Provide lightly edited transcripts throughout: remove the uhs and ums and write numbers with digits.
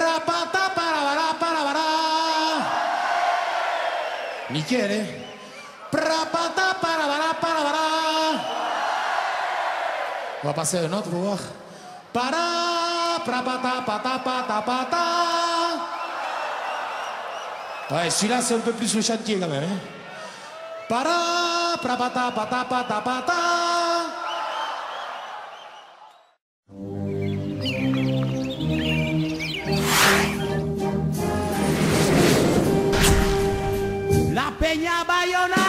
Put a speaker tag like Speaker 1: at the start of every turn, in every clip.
Speaker 1: Rapata para bara. Mi quiere. Rapata para bara. On va passer à un autre pour voir. Para, prapata, pata, pata, pata. Ouais, celui-là, c'est un peu plus le chantier quand même. Hein. Para, prapata, pata, pata, pata.
Speaker 2: La Peña Bayona.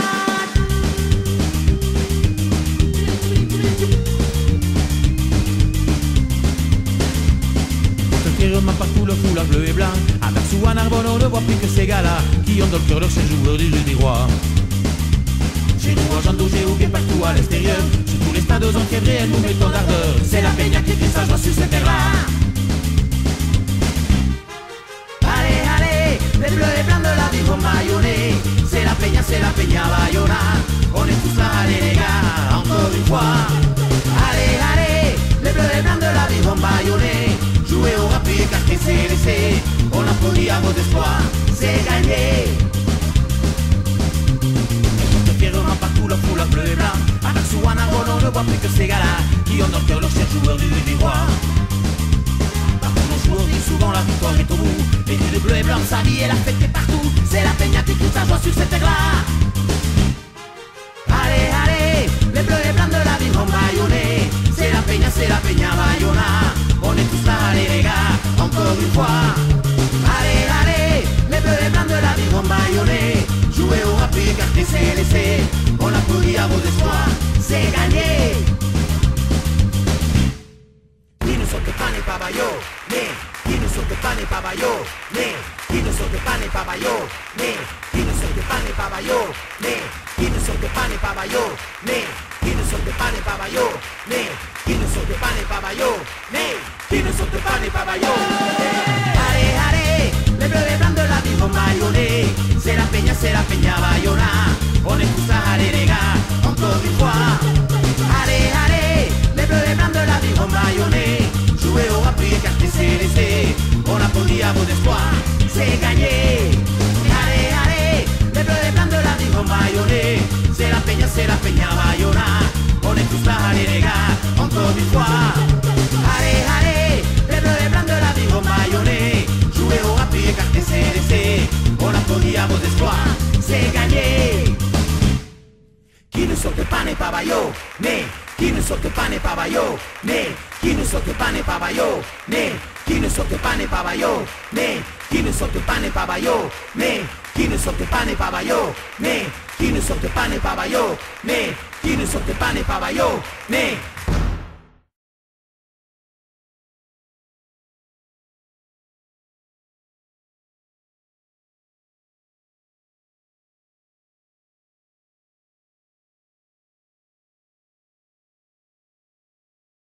Speaker 2: Partout le foulard bleu et blanc. Aperçu un arbre, on ne voit plus que ces gars-là qui ont dans le cœur leurs joueurs du jeu des rois. Chez nous, en Jando, j'ai oublié partout à l'extérieur. Sur tous les stades en fièvre, elle nous met tant d'ardeur. C'est la Peña qui fait sa joie sur cette terre-là. Allez, allez, les bleus et blancs de la vie vont baïonner. C'est la Peña Bayona. On est tous là, allez les gars, encore une fois. Allez, allez, les bleus et blancs de la vie vont baïonner. Jouer au rapide, car c'est laissé. On applaudit à vos espoirs, c'est gagné. Écoute fièrement partout le foulard bleu et blanc. Attaque sous un arbre, on ne voit plus que ces gars-là qui ont dans le cœur leurs chers joueurs du roi. Partout nos joueurs disent souvent la victoire est au bout. Les yeux de bleu et blanc s'habillent et la fête est partout. C'est la Peña qui crie sa joie sur cette terre-là. Allez, allez, les bleus et blancs de la vie vont baïonner. C'est la Peña Bayona. On est tous là, allez les gars, encore une fois. Allez, allez, les bleus et blancs de la vie vont baïonner. Jouer au rapide, car c'est laissé. On applaudit à vos espoirs, c'est gagné. Qui ne saute pas n'est pas baïonné. Qui ne saute pas n'est pas baïonné. Qui ne saute pas n'est pas baïonné. Qui ne saute pas n'est pas baïonné. Qui ne saute pas n'est pas baïonné. Qui ne saute pas n'est pas baïonné. Qui ne saute pas n'est pas baïonné. Qui ne saute pas n'est pas baïonné. Allez, allez, les bleus et blancs de la vie vont baïonner. C'est la Peña Bayona. On est tous là, allez les gars, encore une fois. Allez, allez, les bleus et blancs de la vie vont baïonner. Jouer au rapide, car c'est laissé. On applaudit à vos espoirs, c'est gagné. Allez, allez, les bleus et blancs de la vie vont baïonner. C'est la Peña Bayona. On est tous là, allez les gars, encore une fois. Allez, allez, les bleus et blancs de la vie vont baïonner. Jouer au rapide, car c'est laissé. On applaudit à vos espoirs, c'est gagné. Qui ne saute pas n'est pas baïonné. Qui ne saute pas n'est pas baïonné. Qui ne saute pas n'est pas baïonné. Qui ne saute pas n'est pas baïonné. Qui ne saute pas n'est pas baïonné. Qui ne saute pas n'est pas baïonné. Qui ne saute pas n'est pas baïonné. Qui ne saute pas n'est pas baïonné.